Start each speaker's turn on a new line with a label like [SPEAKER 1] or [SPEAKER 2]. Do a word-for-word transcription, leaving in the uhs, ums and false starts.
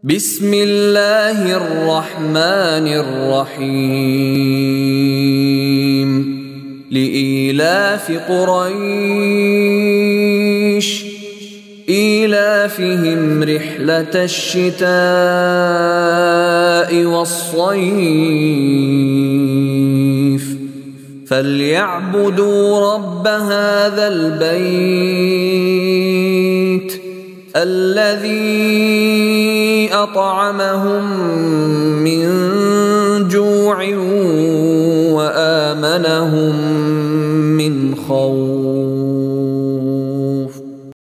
[SPEAKER 1] بسم الله الرحمن الرحيم لإيلاف قريش إيلافهم رحلة الشتاء والصيف فليعبدوا رب هذا البيت الذي أطعمهم من جوع وآمنهم